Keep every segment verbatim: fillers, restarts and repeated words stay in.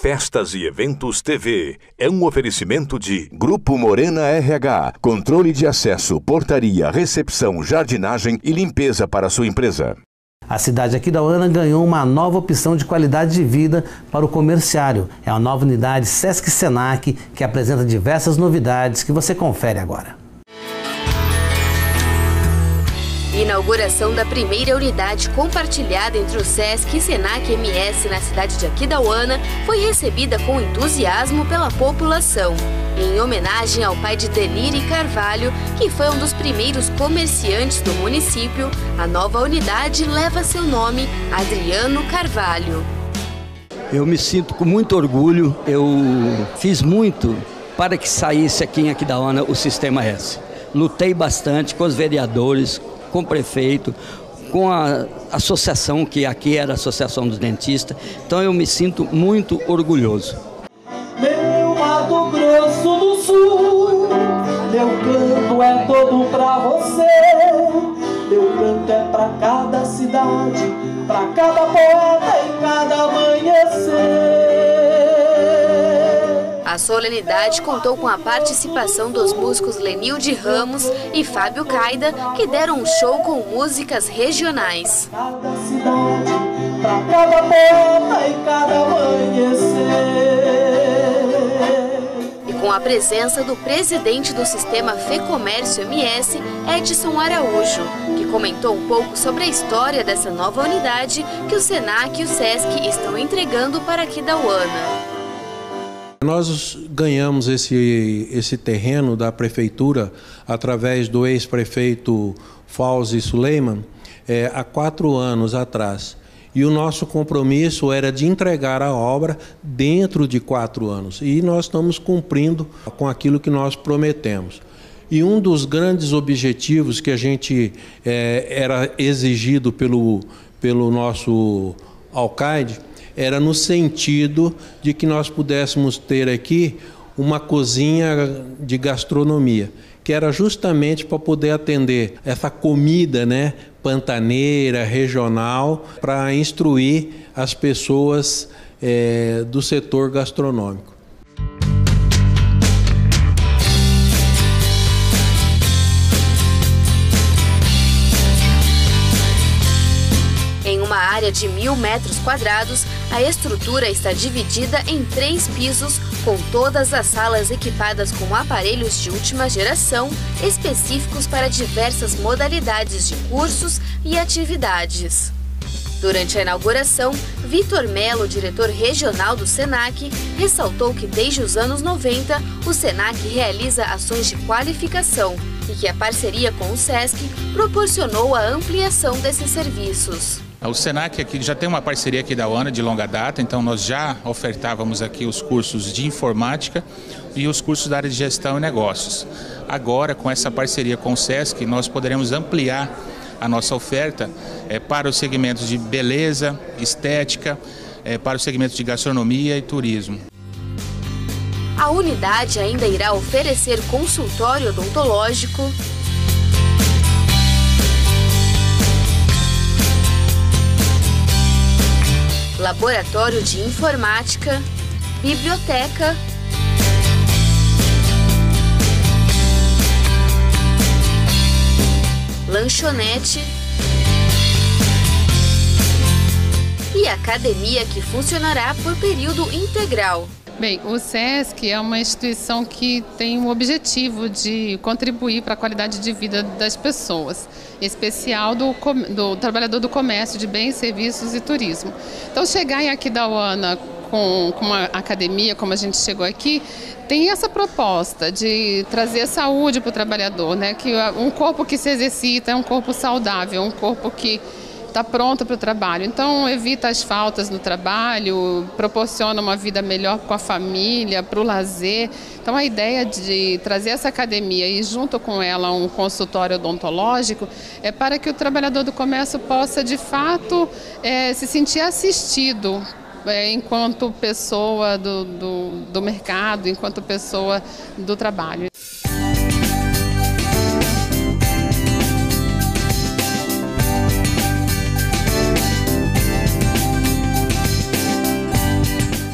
Festas e Eventos T V é um oferecimento de Grupo Morena R H, controle de acesso, portaria, recepção, jardinagem e limpeza para sua empresa. A cidade Aquidauana ganhou uma nova opção de qualidade de vida para o comerciário. É a nova unidade Sesc Senac, que apresenta diversas novidades que você confere agora. Inauguração da primeira unidade compartilhada entre o Sesc e Senac M S na cidade de Aquidauana foi recebida com entusiasmo pela população. Em homenagem ao pai de Denire Carvalho, que foi um dos primeiros comerciantes do município, a nova unidade leva seu nome, Adriano Carvalho. Eu me sinto com muito orgulho, eu fiz muito para que saísse aqui em Aquidauana o Sistema S. Lutei bastante com os vereadores, com o prefeito, com a associação, que aqui era a Associação dos Dentistas, então eu me sinto muito orgulhoso. Meu Mato Grosso do Sul, meu canto é todo pra você, meu canto é pra cada cidade, pra cada poeta e cada amanhecer. A solenidade contou com a participação dos músicos Lenilde Ramos e Fábio Caida, que deram um show com músicas regionais. Cada cidade, pra cada poeta e cada amanhecer. E com a presença do presidente do Sistema Fecomércio M S, Edson Araújo, que comentou um pouco sobre a história dessa nova unidade que o Senac e o Sesc estão entregando para Aquidauana. Nós ganhamos esse, esse terreno da prefeitura através do ex-prefeito Fauzi Suleiman é, há quatro anos atrás. E o nosso compromisso era de entregar a obra dentro de quatro anos. E nós estamos cumprindo com aquilo que nós prometemos. E um dos grandes objetivos que a gente é, era exigido pelo, pelo nosso alcaide era no sentido de que nós pudéssemos ter aqui uma cozinha de gastronomia, que era justamente para poder atender essa comida, né, pantaneira, regional, para instruir as pessoas é, do setor gastronômico. Área de mil metros quadrados, a estrutura está dividida em três pisos, com todas as salas equipadas com aparelhos de última geração, específicos para diversas modalidades de cursos e atividades. Durante a inauguração, Vitor Melo, diretor regional do Senac, ressaltou que desde os anos noventa, o Senac realiza ações de qualificação e que a parceria com o Sesc proporcionou a ampliação desses serviços. O Senac aqui já tem uma parceria aqui da Aquidauana de longa data, então nós já ofertávamos aqui os cursos de informática e os cursos da área de gestão e negócios. Agora, com essa parceria com o Sesc, nós poderemos ampliar a nossa oferta é, para os segmentos de beleza, estética, é, para os segmentos de gastronomia e turismo. A unidade ainda irá oferecer consultório odontológico, laboratório de informática, biblioteca, lanchonete e academia que funcionará por período integral. Bem, o Sesc é uma instituição que tem o objetivo de contribuir para a qualidade de vida das pessoas, em especial do, do trabalhador do comércio de bens, serviços e turismo. Então, chegar em Aquidauana com, com uma academia, como a gente chegou aqui, tem essa proposta de trazer saúde para o trabalhador, né? Que um corpo que se exercita é um corpo saudável, um corpo que está pronto para o trabalho. Então, evita as faltas no trabalho, proporciona uma vida melhor com a família, para o lazer. Então, a ideia de trazer essa academia e, junto com ela, um consultório odontológico, é para que o trabalhador do comércio possa, de fato, é, se sentir assistido é, enquanto pessoa do, do, do mercado, enquanto pessoa do trabalho.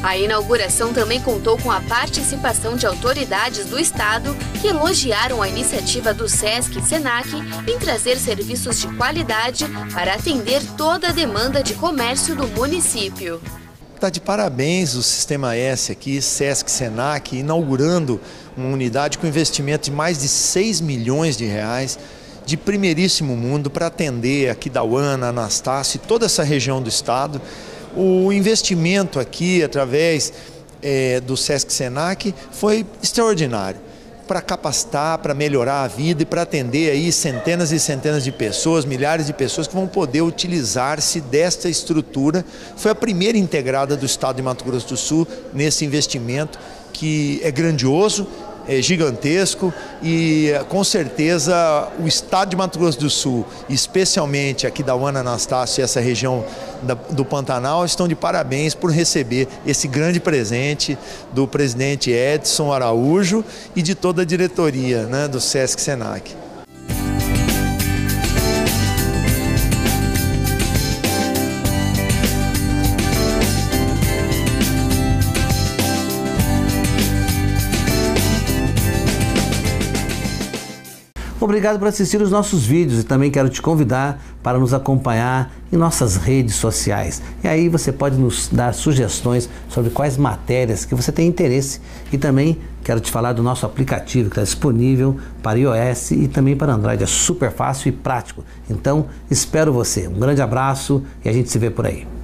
A inauguração também contou com a participação de autoridades do Estado que elogiaram a iniciativa do Sesc e Senac em trazer serviços de qualidade para atender toda a demanda de comércio do município. Está de parabéns o Sistema S aqui, Sesc e Senac, inaugurando uma unidade com investimento de mais de seis milhões de reais, de primeiríssimo mundo, para atender Aquidauana, Anastácio e toda essa região do estado. O investimento aqui, através é, do Sesc e Senac, foi extraordinário, para capacitar, para melhorar a vida e para atender aí centenas e centenas de pessoas, milhares de pessoas que vão poder utilizar-se desta estrutura. Foi a primeira integrada do estado de Mato Grosso do Sul nesse investimento, que é grandioso, é gigantesco e com certeza o estado de Mato Grosso do Sul, especialmente Aquidauana, Anastácio e essa região da, do Pantanal, estão de parabéns por receber esse grande presente do presidente Edson Araújo e de toda a diretoria, né, do Sesc e Senac. Obrigado por assistir os nossos vídeos e também quero te convidar para nos acompanhar em nossas redes sociais. E aí você pode nos dar sugestões sobre quais matérias que você tem interesse. E também quero te falar do nosso aplicativo que está disponível para iOS e também para Android. É super fácil e prático. Então espero você. Um grande abraço e a gente se vê por aí.